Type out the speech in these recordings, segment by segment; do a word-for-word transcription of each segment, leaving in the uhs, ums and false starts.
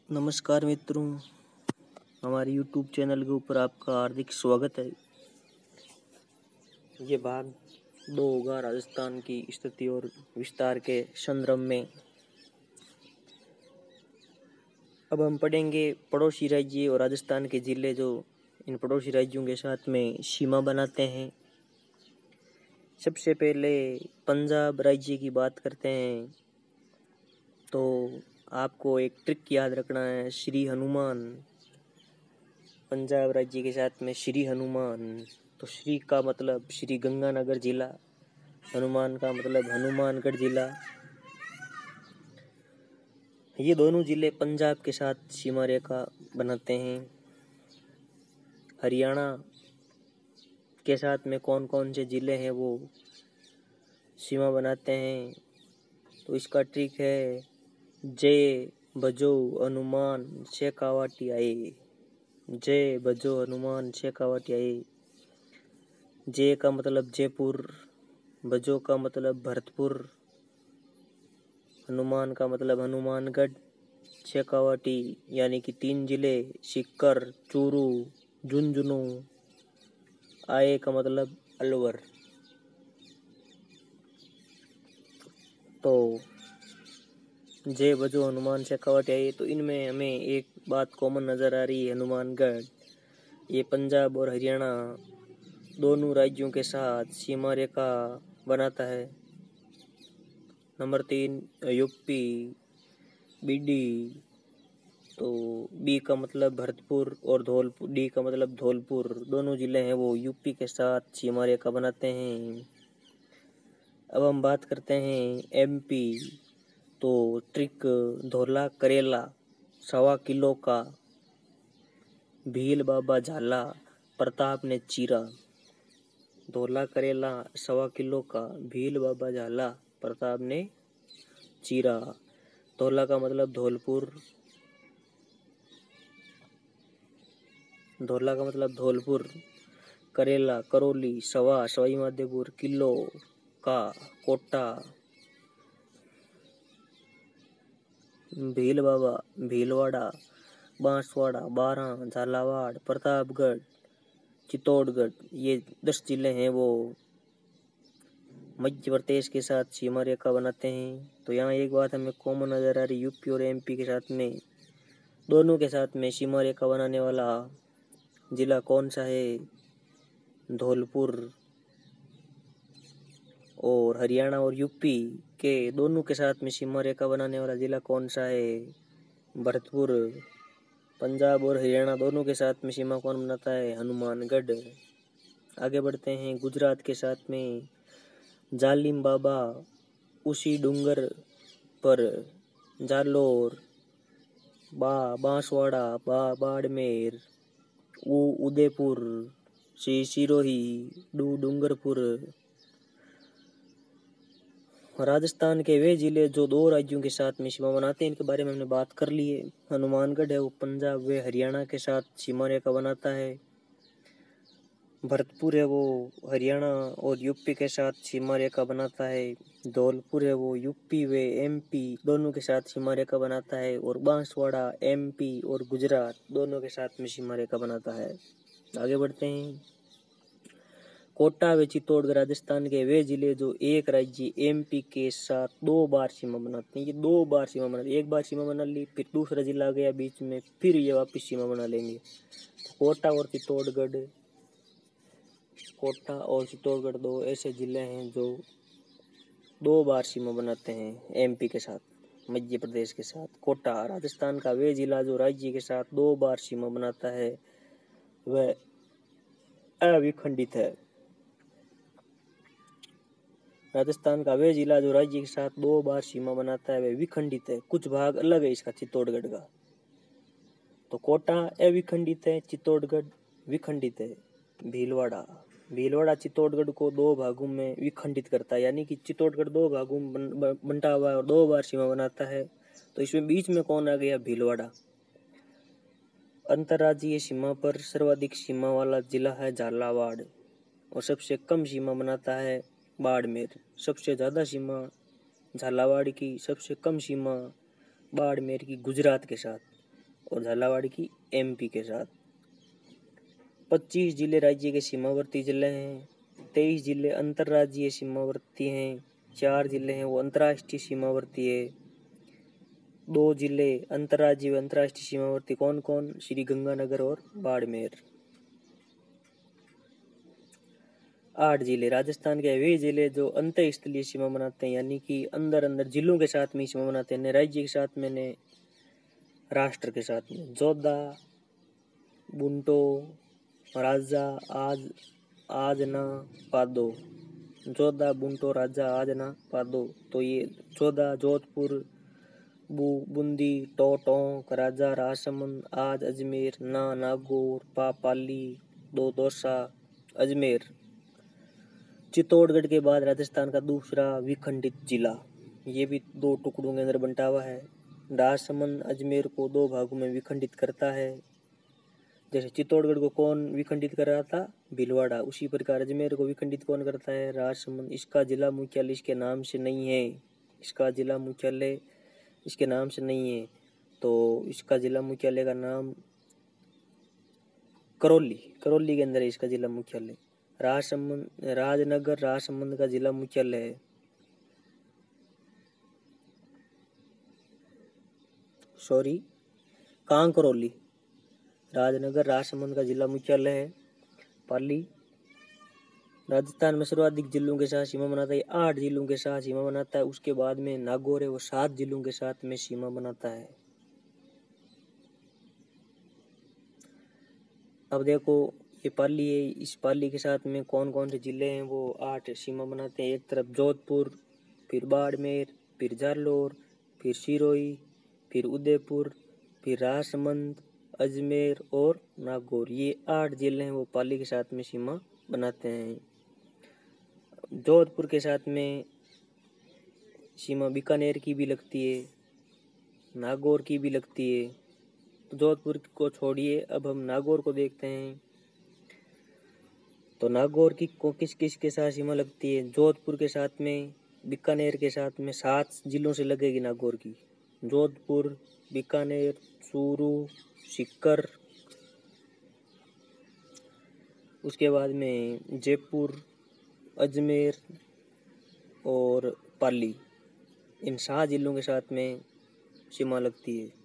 नमस्कार मित्रों, हमारे यूट्यूब चैनल के ऊपर आपका हार्दिक स्वागत है। ये भाग दो होगा राजस्थान की स्थिति और विस्तार के संदर्भ में। अब हम पढ़ेंगे पड़ोसी राज्य और राजस्थान के जिले जो इन पड़ोसी राज्यों के साथ में सीमा बनाते हैं। सबसे पहले पंजाब राज्य की बात करते हैं तो आपको एक ट्रिक याद रखना है, श्री हनुमान। पंजाब राज्य के साथ में श्री हनुमान, तो श्री का मतलब श्री गंगानगर जिला, हनुमान का मतलब हनुमानगढ़ जिला। ये दोनों जिले पंजाब के साथ सीमा रेखा बनाते हैं। हरियाणा के साथ में कौन कौन से जिले हैं वो सीमा बनाते हैं, तो इसका ट्रिक है जय बजो हनुमान शेखावाटी आए। जय बजो हनुमान शेखावाटी आए। जय का मतलब जयपुर, बजो का मतलब भरतपुर, हनुमान का मतलब हनुमानगढ़, शेखावाटी यानी कि तीन जिले सीकर, चूरू, झुंझुनू, आए का मतलब अलवर। तो जय बजो हनुमान शेखावाटी आए, तो इनमें हमें एक बात कॉमन नजर आ रही है, हनुमानगढ़। ये पंजाब और हरियाणा दोनों राज्यों के साथ सीमा रेखा बनाता है। नंबर तीन यूपी, बीडी, तो बी का मतलब भरतपुर और धौलपुर, डी का मतलब धौलपुर, दोनों जिले हैं वो यूपी के साथ सीमा रेखा बनाते हैं। अब हम बात करते हैं एमपी, तो ट्रिक धोला करेला सवा किलो का, भील बाबा झाला प्रताप ने चीरा। धोला करेला सवा किलो का, भील बाबा झाला प्रताप ने चीरा। धोला का मतलब धौलपुर, धोला का मतलब धौलपुर, करेला करौली, सवा सवाई माधोपुर, किलो का कोटा, भील बाबा भीलवाड़ा, बांसवाड़ा, बारां, झालावाड़, प्रतापगढ़, चित्तौड़गढ़, ये दस जिले हैं वो मध्य प्रदेश के साथ सीमा रेखा बनाते हैं। तो यहाँ एक बात हमें कॉमन नजर आ रही, यूपी और एमपी के साथ में दोनों के साथ में सीमा रेखा बनाने वाला जिला कौन सा है, धौलपुर। और हरियाणा और यूपी के दोनों के साथ में सीमा रेखा बनाने वाला जिला कौन सा है, भरतपुर। पंजाब और हरियाणा दोनों के साथ में सीमा कौन बनाता है, हनुमानगढ़। आगे बढ़ते हैं गुजरात के साथ में जालिम बाबा, उसी डूंगर पर जालोर, बा बांसवाड़ा, बा बाड़मेर, उ उदयपुर, सी सिरोही, डू डूंगरपुर। राजस्थान के वे जिले जो दो राज्यों के साथ में सीमा बनाते हैं, इनके बारे में हमने बात कर ली है। हनुमानगढ़ है वो पंजाब व हरियाणा के साथ सीमा रेखा बनाता है। भरतपुर है वो हरियाणा और यूपी के साथ सीमा रेखा बनाता है। धौलपुर है वो यूपी व एमपी दोनों के साथ सीमा रेखा बनाता है। और बांसवाड़ा एमपी और गुजरात दोनों के साथ में सीमा रेखा बनाता है। आगे बढ़ते हैं कोटा व चित्तौड़गढ़ राजस्थान के वे जिले जो एक राज्य एमपी के साथ दो बार सीमा बनाते हैं। ये दो बार सीमा बना, एक बार सीमा बना ली, फिर दूसरा जिला आ गया बीच में, फिर ये वापस सीमा बना लेंगे। कोटा और चित्तौड़गढ़, कोटा और चित्तौड़गढ़ दो ऐसे जिले हैं जो दो बार सीमा बनाते हैं एमपी के साथ, मध्य प्रदेश के साथ। कोटा राजस्थान का वे जिला जो राज्य के साथ दो बार सीमा बनाता है वह अविखंडित है। राजस्थान का वे जिला जो राज्य के साथ दो बार सीमा बनाता है वह विखंडित है, कुछ भाग अलग है इसका चित्तौड़गढ़ का। तो कोटा अविखंडित है, चित्तौड़गढ़ विखंडित है। भीलवाड़ा, भीलवाड़ा चित्तौड़गढ़ को दो भागों में विखंडित करता है, यानी कि चित्तौड़गढ़ दो भागों में बंटा हुआ है और दो बार सीमा बनाता है। तो इसमें बीच में कौन आ गया, भीलवाड़ा। अंतर्राज्यीय सीमा पर सर्वाधिक सीमा वाला जिला है झालावाड़ और सबसे कम सीमा बनाता है बाड़मेर। सबसे ज्यादा सीमा झालावाड़ की, सबसे कम सीमा बाड़मेर की गुजरात के साथ। और झालावाड़ की एमपी के साथ। पच्चीस जिले राज्य के सीमावर्ती जिले हैं, तेईस जिले अंतर्राज्यीय सीमावर्ती हैं, चार जिले हैं वो अंतर्राष्ट्रीय सीमावर्ती है, दो जिले अंतर्राज्यीय व अंतर्राष्ट्रीय सीमावर्ती कौन कौन, श्री गंगानगर और बाड़मेर। आठ जिले राजस्थान के वे जिले जो अंतः स्थलीय सीमा बनाते हैं, यानी कि अंदर अंदर जिलों के साथ में सीमा बनाते हैं, न राज्य के साथ में न राष्ट्र के साथ में। जोधा, बुंटो, राजा, आज आजना, पादो। जोधा, बुंटो, राजा, आजना, पादो। तो ये जोधा जोधपुर, बू बूंदी, टोंक, राजा राजसमंद, आज अजमेर, ना नागौर, पा पाली, दो दौसा, अजमेर। चित्तौड़गढ़ के बाद राजस्थान का दूसरा विखंडित जिला, ये भी दो टुकड़ों के अंदर बंटा हुआ है। राजसमंद अजमेर को दो भागों में विखंडित करता है। जैसे चित्तौड़गढ़ को कौन विखंडित कर रहा था, भीलवाड़ा, उसी प्रकार अजमेर को विखंडित कौन करता है, राजसमंद। इसका जिला मुख्यालय इसके नाम से नहीं है, इसका जिला मुख्यालय इसके नाम से नहीं है, तो इसका जिला मुख्यालय का नाम करौली, करौली के अंदर है इसका जिला मुख्यालय। राजसमंद राजनगर राजसमंद का जिला मुख्यालय है। सॉरी कांकरौली, राजनगर राजसमंद का जिला मुख्यालय है। पाली राजस्थान में सर्वाधिक जिलों के साथ सीमा बनाता है, आठ जिलों के साथ सीमा बनाता है। उसके बाद में नागौर है वो सात जिलों के साथ में सीमा बनाता है। अब देखो ये पाली है, इस पाली के साथ में कौन कौन से जिले हैं, वो आठ सीमा बनाते हैं। एक तरफ जोधपुर, फिर बाड़मेर, फिर जालौर, फिर सिरोही, फिर उदयपुर, फिर राजसमंद, अजमेर और नागौर। ये आठ जिले हैं वो पाली के साथ में सीमा बनाते हैं। जोधपुर के साथ में सीमा बीकानेर की भी लगती है, नागौर की भी लगती है। तो जोधपुर को छोड़िए, अब हम नागौर को देखते हैं। तो नागौर की को किस किस के साथ सीमा लगती है, जोधपुर के साथ में, बीकानेर के साथ में, सात जिलों से लगेगी नागौर की। जोधपुर, बीकानेर, चूरू, सीकर, उसके बाद में जयपुर, अजमेर और पाली, इन सात जिलों के साथ में सीमा लगती है।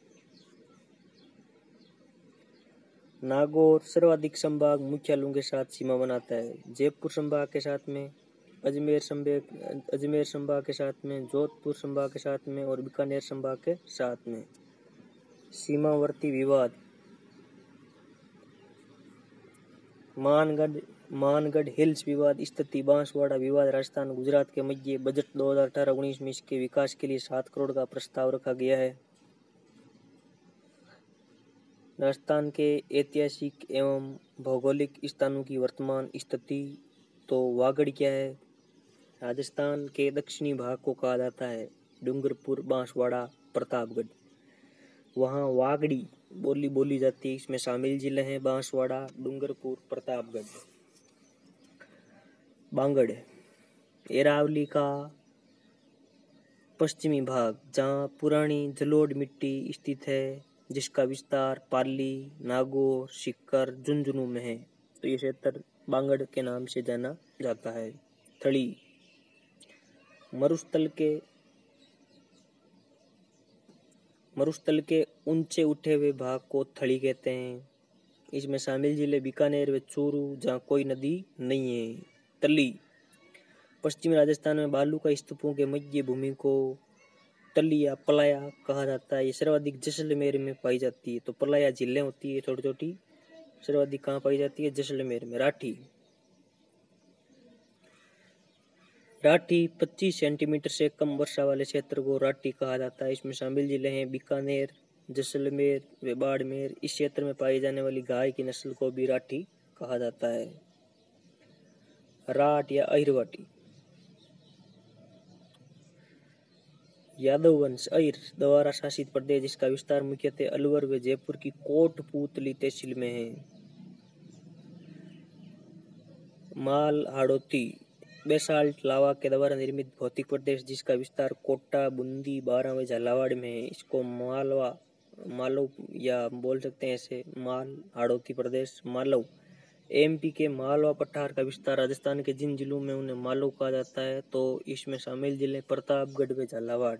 नागौर सर्वाधिक संभाग मुख्यालयों के साथ सीमा बनाता है, जयपुर संभाग के साथ में, अजमेर संभाग अजमेर संभाग के साथ में, जोधपुर संभाग के साथ में और बीकानेर संभाग के साथ में। सीमावर्ती विवाद, मानगढ़ मानगढ़ हिल्स विवाद, स्थिति बांसवाड़ा विवाद, राजस्थान गुजरात के मध्य। बजट दो हज़ार अठारह उन्नीस में इसके विकास के लिए सात करोड़ का प्रस्ताव रखा गया है। राजस्थान के ऐतिहासिक एवं भौगोलिक स्थानों की वर्तमान स्थिति। तो वागड़ क्या है, राजस्थान के दक्षिणी भाग को कहा जाता है डूंगरपुर, बांसवाड़ा, प्रतापगढ़, वहाँ वागड़ी बोली बोली जाती है। इसमें शामिल जिले हैं बांसवाड़ा, डूंगरपुर, प्रतापगढ़। बांगड़ एरावली का पश्चिमी भाग, जहाँ पुरानी जलोढ़ मिट्टी स्थित है, जिसका विस्तार पाली, नागौर, सीकर, झुंझुनू में है। तो ये क्षेत्र बांगड़ के नाम से जाना जाता है। थड़ी मरुस्थल के मरुस्थल के ऊंचे उठे हुए भाग को थड़ी कहते हैं। इसमें शामिल जिले बीकानेर व चूरू, जहाँ कोई नदी नहीं है। तली पश्चिमी राजस्थान में बालू का स्तूपों के मध्य भूमि को तली या पलाया कहा जाता है। ये सर्वाधिक जैसलमेर में पाई जाती है। तो पलाया झीलें होती है छोटी छोटी, सर्वाधिक कहाँ पाई जाती है, जैसलमेर में। राठी राठी पच्चीस सेंटीमीटर से कम वर्षा वाले क्षेत्र को राठी कहा जाता है। इसमें शामिल जिले हैं बीकानेर, जैसलमेर व बाड़मेर। इस क्षेत्र में पाई जाने वाली गाय की नस्ल को भी राठी कहा जाता है। राठ या अहिरवाटी यादव वंश अहिर द्वारा शासित प्रदेश, जिसका विस्तार मुख्यतः अलवर व जयपुर की कोटपूतली तहसील में है। माल हाड़ौती बेसाल्ट लावा के द्वारा निर्मित भौतिक प्रदेश, जिसका विस्तार कोटा, बूंदी, बारां व झालावाड़ में है। इसको मालवा मालव या बोल सकते हैं ऐसे माल हाड़ौती प्रदेश मालव। एमपी के मालवा पठार का विस्तार राजस्थान के जिन जिलों में उन्हें मालव कहा जाता है तो इसमें शामिल जिले प्रतापगढ़ व झालावाड़।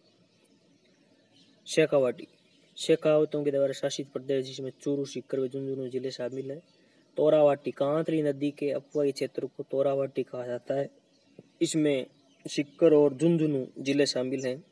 शेखावाटी शेखावतों के द्वारा शासित प्रदेश जिसमें चूरू सीकर व झुंझुनू जिले शामिल है। तोरावाटी कांतरी नदी के अपवाही क्षेत्र को तोरावाटी कहा जाता है, इसमें सीकर और झुंझुनू जिले शामिल हैं।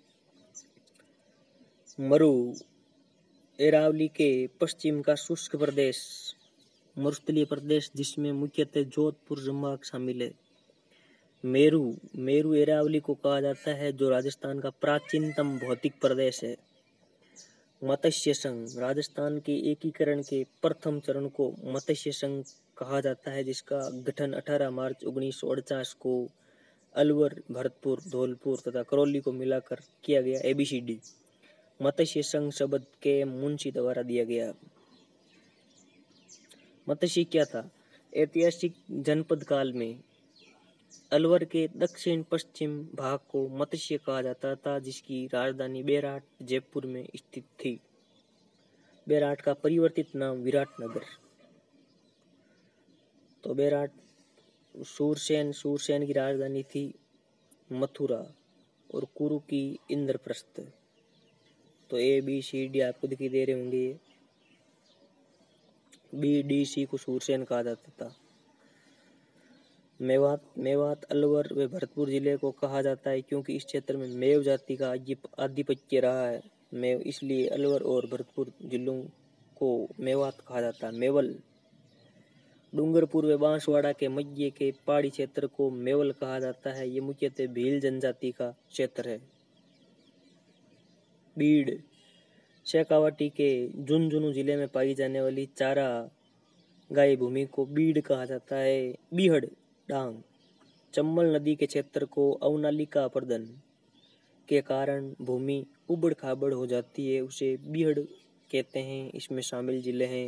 मरु अरावली के पश्चिम का शुष्क प्रदेश मरुस्थलीय प्रदेश जिसमें मुख्यतः जोधपुर संभाग शामिल है। मेरू मेरू अरावली को कहा जाता है जो राजस्थान का प्राचीनतम भौतिक प्रदेश है। मत्स्य संघ राजस्थान के एकीकरण के प्रथम चरण को मत्स्य संघ कहा जाता है जिसका गठन अठारह मार्च उन्नीस सौ अड़चास को अलवर, भरतपुर, धौलपुर तथा करौली को मिलाकर किया गया। एबीसीडी मत्स्य संघ शब्द के मुंशी द्वारा दिया गया। मत्स्य क्या था? ऐतिहासिक जनपद काल में अलवर के दक्षिण पश्चिम भाग को मत्स्य कहा जाता था जिसकी राजधानी बेराट जयपुर में स्थित थी। बेराट का परिवर्तित नाम विराटनगर। तो बेराट सूरसेन सूरसेन की राजधानी थी मथुरा और कुरु की इंद्रप्रस्थ। तो ए बी सी डी आपको दिखाई दे रहे होंगे। बी डी सी को सूरसेन कहा जाता था। मेवात मेवात अलवर व भरतपुर जिले को कहा जाता है क्योंकि इस क्षेत्र में मेव जाति का आधिपत्य रहा है। मेव इसलिए अलवर और भरतपुर जिलों को मेवात कहा जाता है। मेवल डूंगरपुर व बांसवाड़ा के मध्य के पहाड़ी क्षेत्र को मेवल कहा जाता है। ये मुख्यतः भील जनजाति का क्षेत्र है। बीड़ शेखावाटी के झुंझुनू जिले में पाई जाने वाली चारा गाय भूमि को बीड़ कहा जाता है। बीहड़ डांग चंबल नदी के क्षेत्र को अवनालिका अपर्दन के कारण भूमि उबड़ खाबड़ हो जाती है, उसे बीहड़ कहते हैं। इसमें शामिल जिले हैं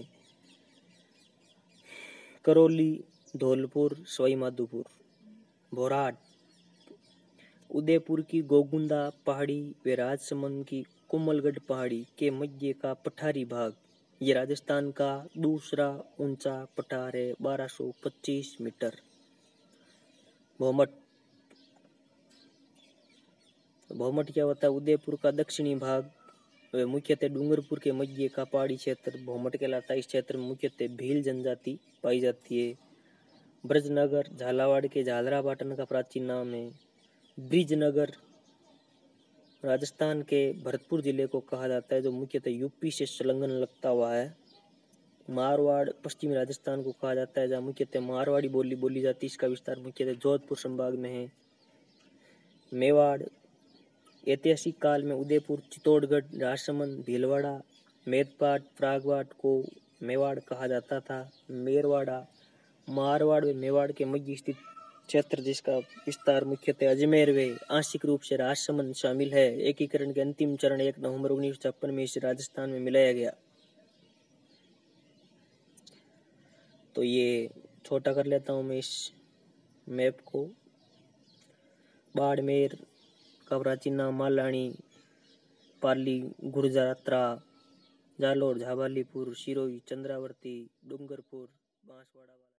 करौली, धौलपुर, सवाई माधोपुर। भोराट उदयपुर की गोगुंदा पहाड़ी व राजसमंद की कोमलगढ़ पहाड़ी के मध्य का पठारी भाग ये राजस्थान का दूसरा ऊंचा पठार है, बारह सौ पच्चीस मीटर। भौमट भौमट क्या होता है? उदयपुर का दक्षिणी भाग व मुख्यतः डूंगरपुर के मध्य का पहाड़ी क्षेत्र भौमट कहलाता है। इस क्षेत्र में मुख्यतः भील जनजाति पाई जाती है। ब्रजनगर झालावाड़ के झालरापाटन का प्राचीन नाम है। ब्रिजनगर राजस्थान के भरतपुर जिले को कहा जाता है जो मुख्यतः यूपी से संलग्न लगता हुआ है। मारवाड़ पश्चिमी राजस्थान को कहा जाता है जहाँ मुख्यतः मारवाड़ी बोली बोली जाती है। इसका विस्तार मुख्यतः जोधपुर संभाग में है। मेवाड़ ऐतिहासिक काल में उदयपुर, चित्तौड़गढ़, राजसमंद, भीलवाड़ा, मेदपाट, प्रागवाट को मेवाड़ कहा जाता था। मेरवाड़ा मारवाड़ व मेवाड़ के मध्य स्थित क्षेत्र जिसका विस्तार मुख्यतः अजमेर व आंशिक रूप से राजसमंद शामिल है। एकीकरण के अंतिम चरण एक नवंबर उन्नीस सौ छप्पन में इसे राजस्थान में मिलाया गया। तो ये छोटा कर लेता हूँ मैं इस मैप को। बाड़मेर का प्राचीन नाम मालानी, पाली, गुर्जरात्रा, जालोर, झाबालीपुर, सिरोही, चंद्रावर्ती, डूंगरपुर, बांसवाड़ा।